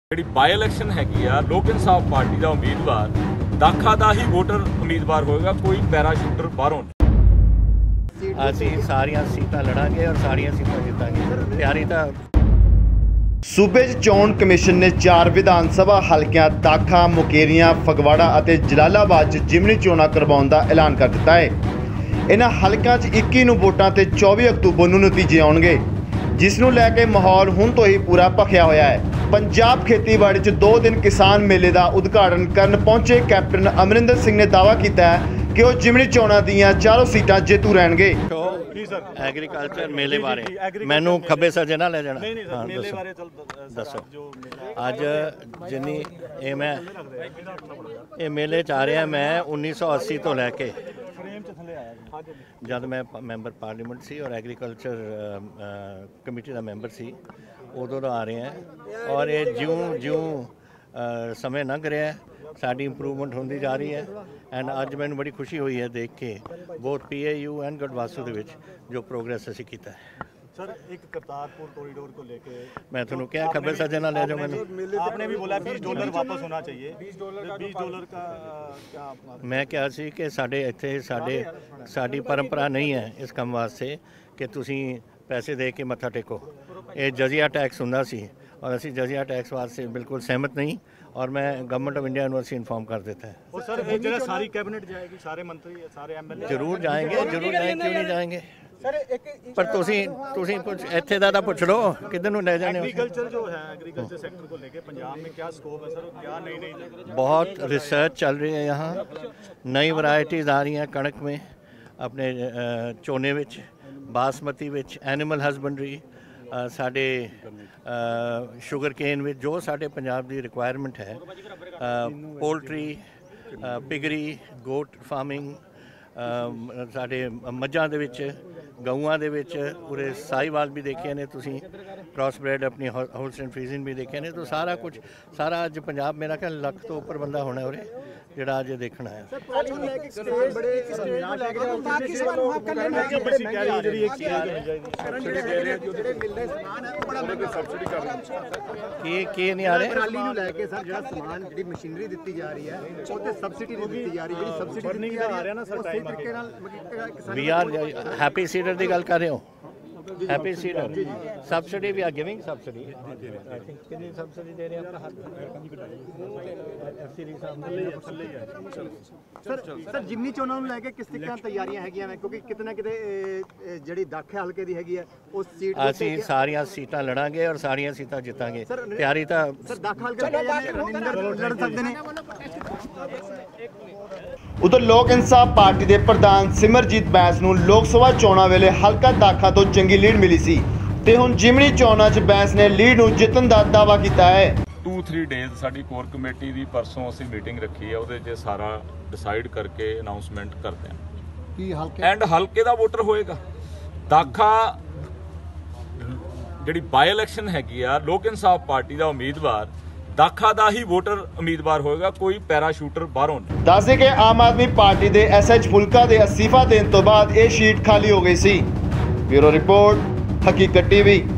ਜਿਹੜੀ ਬਾਈ ਇਲੈਕਸ਼ਨ ਹੈਗੀ ਆ ਲੋਕ ਇਨਸਾਫ ਪਾਰਟੀ ਦਾ ਉਮੀਦਵਾਰ ਦਾਖਾ ਦਾ ਹੀ ਵੋਟਰ ਉਮੀਦਵਾਰ ਹੋਏਗਾ, ਕੋਈ ਪੈਰਾਸ਼ੂਟਰ ਬਾਹਰੋਂ। ਅਸੀਂ ਸਾਰੀਆਂ ਸੀਟਾਂ ਲੜਾਂਗੇ ਔਰ ਸਾਰੀਆਂ ਸੀਟਾਂ ਜਿੱਤਾਂਗੇ। ਤਿਆਰੀ ਤਾਂ सूबे चोण कमिशन ने 4 विधान सभा हल्कियां दाखा, मुकेरियां, फगवाड़ा और जलालाबाद जिमनी चोणां करवाउण दा ऐलान कर दिता है। इन्हां हल्कियां 21 नूं वोटां ते 24 अक्तूबर नूं नतीजे आउणगे, जिस नूं लैके माहौल हुण तो ही पूरा भखिया होया है। पंजाब खेतीबाड़ी 2 दिन किसान मेले का उद्घाटन करन पहुंचे कैप्टन अमरिंदर सिंह ने दावा किया कि वह जिमनी चोणां दीयां 4 सीटां जेतू रहणगे। एग्रीकल्चर मेले बारे मैनू खब्बे सज्जे ना ले जाना। हाँ, दसो अज जिन्नी ये मेले च आ रहा मैं 1980 तो लैके जब मैं मैंबर पार्लीमेंट सी और एग्रीकल्चर कमेटी का मैंबर सी उदों आ रहे हैं और ये ज्यों ज्यों समय लंघ रहा है साड़ी इंप्रूवमेंट होती जा रही है। एंड अज मैंने बड़ी खुशी हुई है देख के बोथ PAU एंड गढ़वासू के जो प्रोग्रेस असी किया है। सर एक करतारपुर कॉरिडोर को लेके मैं थोड़ा क्या खब्बे सज्जे ना ले जाओ। मैंने आपने भी बोला $20 वापस होना चाहिए। $20 का क्या मैं क्या सी कि साडे इत्थे साडी परंपरा नहीं है इस काम वास्ते कि तुसी पैसे दे के मत्था टेको। ये जजिया टैक्स हुंदा सी और असी जजिया टैक्स वास्ते बिल्कुल सहमत नहीं और मैं government of India university inform कर देता है। और सर एक जगह सारी कैबिनेट जाएगी, सारे मंत्री सारे MLA जरूर जाएंगे, क्यों नहीं जाएंगे। पर तुसी कुछ इत्थे दा पुछ लो किधर नूं ले जाने। एग्रीकल्चर जो है एग्रीकल्चर सेक्टर को लेके पंजाब में क्या स्कोप है सर, क्या नई बहुत रिसर्च चल रही है। यहाँ नई वैरायटीज़ आ रही हैं कणक में, अपने चोने विच, बासमती विच, एनिमल हस्बेंडरी साढ़े शुगर केन में जो साढ़े पंजाब की रिक्वायरमेंट है, पोल्ट्री, पिगरी, गोट फार्मिंग, साढ़े मझां दे विच, गऊआं दे विच, पूरे साहीवाल भी देखे ने तुसीं, क्रॉस ब्रेड अपनी होलस्टाइन फ्रीजियन भी देखे ने। तो सारा कुछ सारा अज पंजाब मेरा ख्याल लाख तो उपर बंदा होना है उरे जिहड़ा अज देखना है। की नहीं आ रहे वी आर हैप्पी सीडर की गल कर रहे हो। Happy seeder subsidy we are giving subsidy. I think कितनी सबसिडी दे रहे हैं सर जिमनी चोणां नूं लैके किस तरह तैयारियां हैगियां ने, क्योंकि कितना किते जिहड़ी दाखे हल्के दी हैगी है उस सीट ਅਸੀਂ ਸਾਰੀਆਂ ਸੀਟਾਂ ਲੜਾਂਗੇ ਔਰ ਸਾਰੀਆਂ ਸੀਟਾਂ ਜਿੱਤਾਂਗੇ। ਤਿਆਰੀ ਤਾਂ सर दाखा हल्के लड़ सकते हैं। उधर लोक इंसाफ पार्टी के प्रधान सिमरजीत बैंस नूं लोक सभा चोणां वेले हल्का दाखा तो चंगी लीड मिली सी ते हुण जिमनी चोणां च बैंस ने लीड नूं जितन दा दावा कीता है। 2-3 डेज साडी कोर कमेटी ਦੀ ਪਰਸੋਂ ਅਸੀਂ ਮੀਟਿੰਗ ਰੱਖੀ ਹੈ, ਉਹਦੇ 'ਚ ਸਾਰਾ ਡਿਸਾਈਡ ਕਰਕੇ ਅਨਾਉਂਸਮੈਂਟ ਕਰਦੇ ਹਾਂ ਕੀ ਹਲਕੇ ਐਂਡ ਹਲਕੇ ਦਾ ਵੋਟਰ ਹੋਏਗਾ। ਦਾਖਾ ਜਿਹੜੀ ਬਾਈ ਇਲੈਕਸ਼ਨ ਹੈਗੀ ਆ ਲੋਕ ਇਨਸਾਫ ਪਾਰਟੀ ਦਾ ਉਮੀਦਵਾਰ दाखा ਦਾ ही वोटर उम्मीदवार होएगा, कोई पैराशूटर बाहरों। दस के आम आदमी पार्टी के SH फुलका के अस्तीफा देने तो बाद ये सीट खाली हो गई सी। Bureau report Haqeeqat TV।